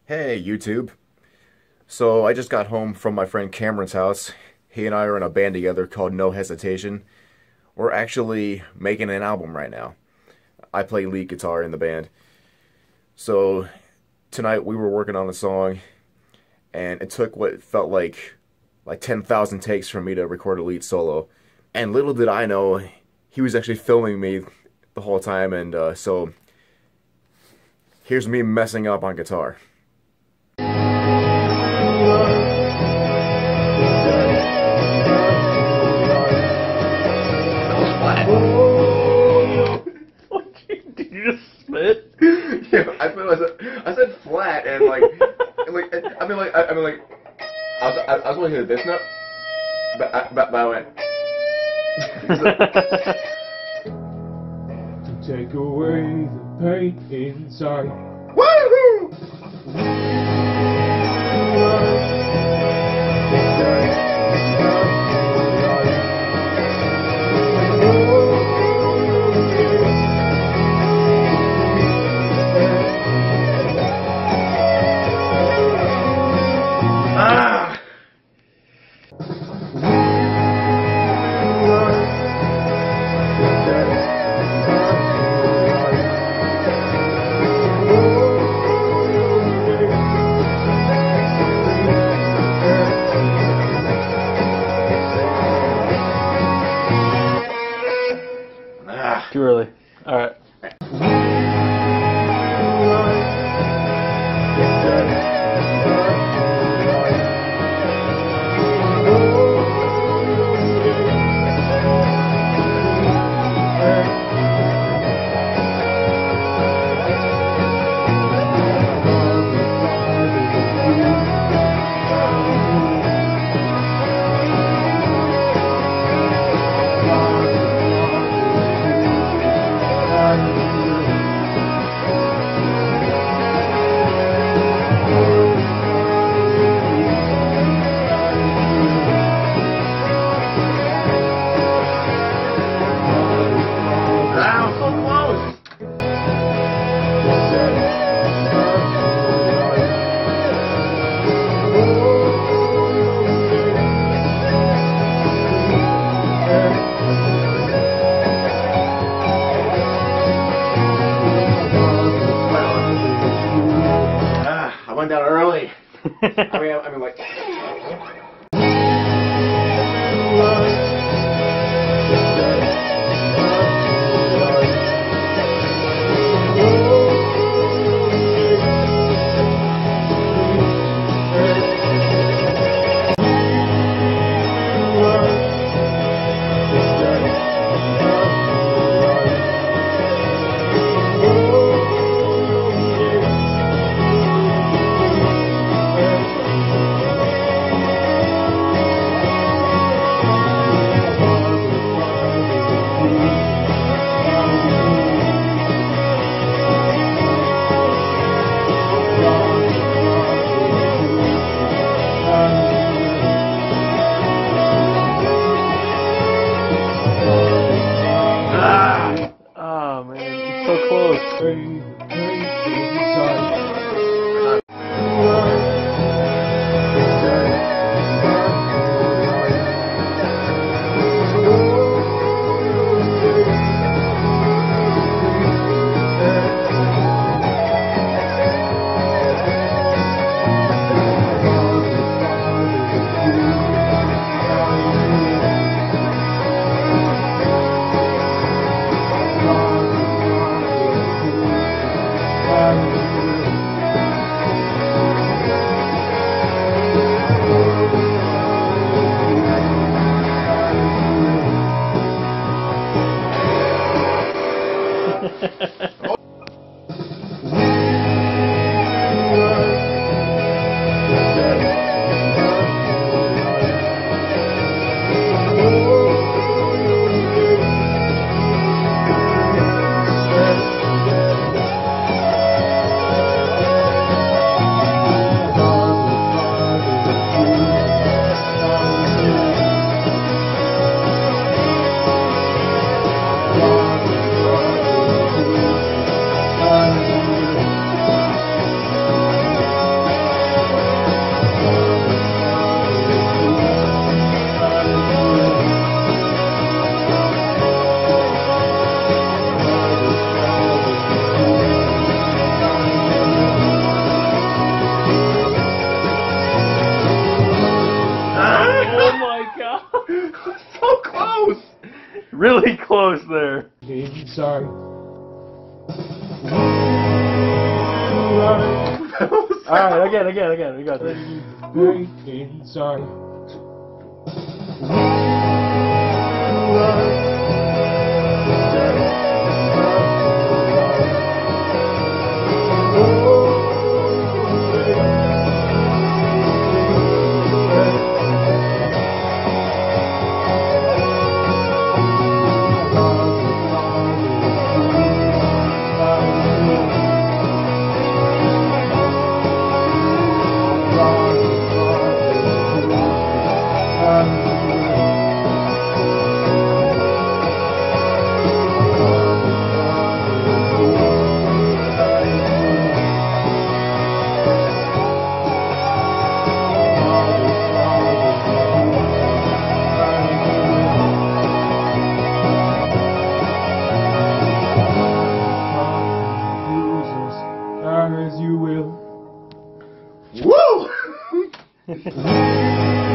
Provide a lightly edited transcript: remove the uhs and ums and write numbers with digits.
Hey YouTube. So I just got home from my friend Cameron's house. He and I are in a band together called No Hesitation. We're actually making an album right now. I play lead guitar in the band. So tonight we were working on a song, and it took what felt like 10,000 takes for me to record a lead solo. And little did I know, he was actually filming me the whole time, and so here's me messing up on guitar. Did you just spit? Yeah, I said flat, and I was going to hit this note, but I went. To take away the pain inside. Woohoo! Too early. Alright. I went down early. I mean, like. Oh man, so close. Really close there. inside. Alright, again. We got this. Break inside. As you will. Woo!